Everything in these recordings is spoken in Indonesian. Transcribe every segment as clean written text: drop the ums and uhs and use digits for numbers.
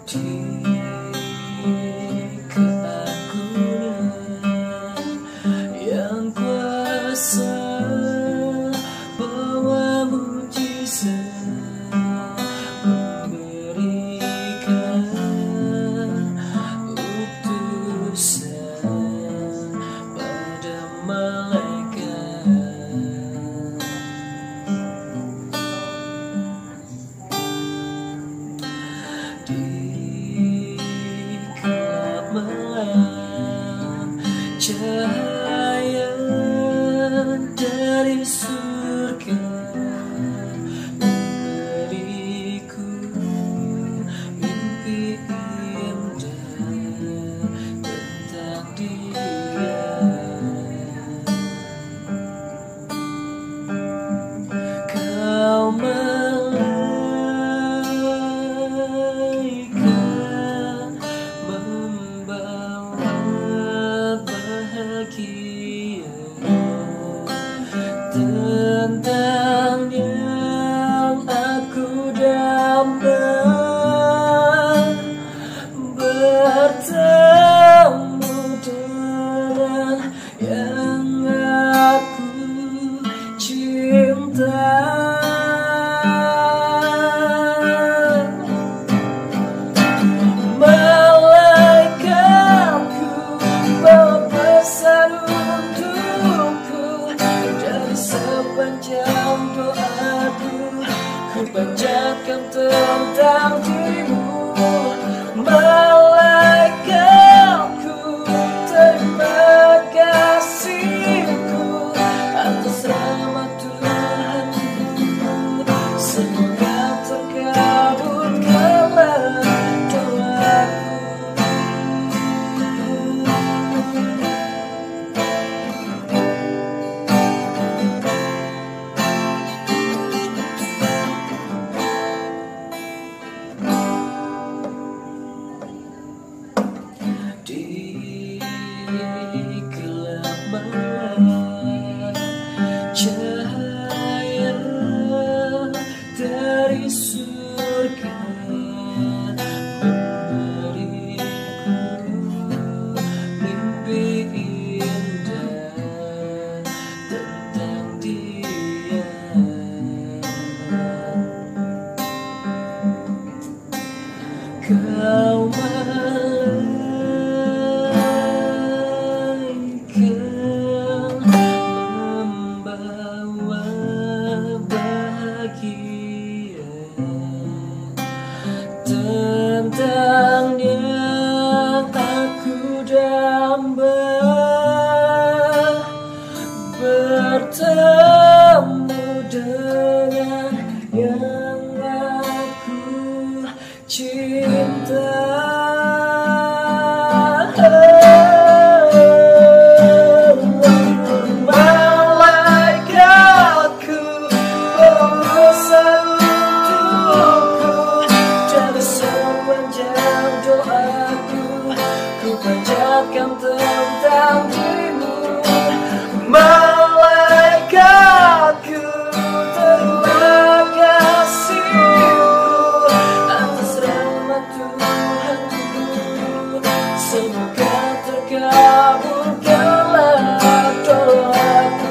di keagungan yang kuasa bawa mujizat, memberikan utusan pada malaikat. Di gelap malam, cahaya dari surga memberiku mimpi indah tentang Dia. Kau membawa bahagia tentang yang aku damba, bertemu dengan yang aku cinta. Sepanjang doaku, ku panjatkan tentang dirimu. Malaikatku, terima kasihku atas rahmat Tuhanku. Semoga terkabulkanlah doaku. Di gelap malam, cahaya dari surga memberiku mimpi indah tentang Dia. Kau membawa bahagia tentang yang aku damba, bertemu dengan yang aku cinta. Ku panjatkan tentang dirimu. Malaikatku, terima kasihku atas rahmat Tuhanku. Semoga terkabulkanlah doaku.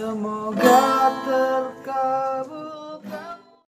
semoga terkabul.